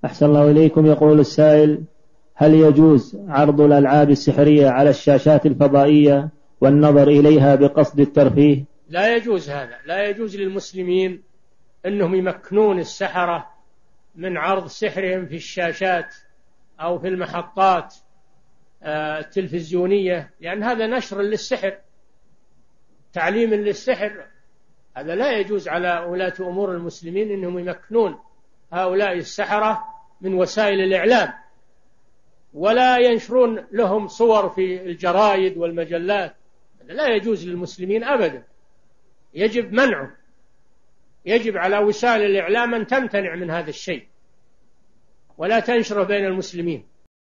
أحسن الله إليكم. يقول السائل: هل يجوز عرض الألعاب السحرية على الشاشات الفضائية والنظر إليها بقصد الترفيه؟ لا يجوز هذا، لا يجوز للمسلمين أنهم يمكنون السحرة من عرض سحرهم في الشاشات أو في المحطات التلفزيونية، لأن هذا نشر للسحر، تعليم للسحر. هذا لا يجوز على ولاة أمور المسلمين أنهم يمكنون هؤلاء السحرة من وسائل الإعلام، ولا ينشرون لهم صور في الجرائد والمجلات. هذا لا يجوز للمسلمين أبدا، يجب منعه، يجب على وسائل الإعلام أن تمتنع من هذا الشيء ولا تنشره بين المسلمين.